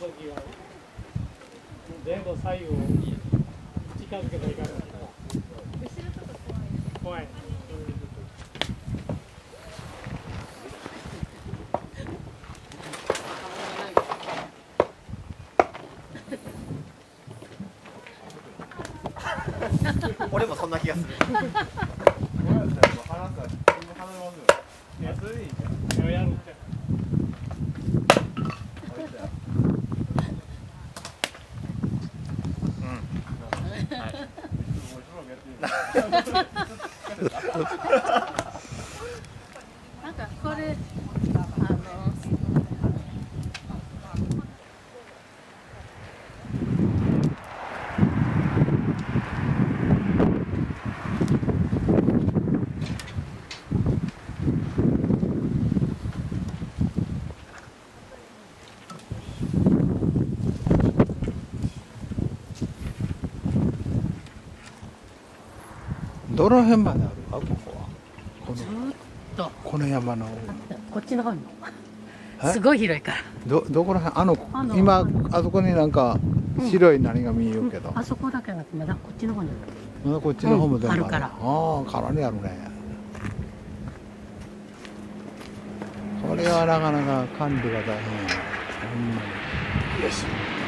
時は前後左右を近づけていかないと怖い。 俺もそんな気がする。 やるって。 なんかこれどの辺まであるかここは。 ずーっとこの山の。 こっちの方にもすごい広いから。 どこら辺今あそこになんか白い何が見えるけど。 あそこだけなくまだこっちの方にまだこっちの方も全部あるから。 ああ、かなりあるね。これはなかなか管理が大変やな。ほんまに。よし。